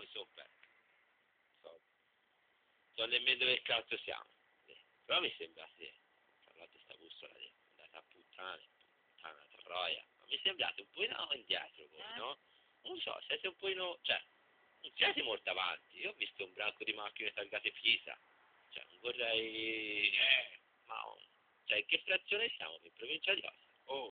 mi sono perso. So nemmeno dove cazzo siamo. Però mi sembra sì. Tra l'altro sta bussola lì, andata a puttana troia. Ma mi sembrate un po' indietro voi, no? Non so, siete un po', cioè, non siete molto avanti. Io ho visto un branco di macchine targate Pisa. Cioè, non vorrei... ma... Cioè, in che frazione siamo? In provincia di Asti? Oh,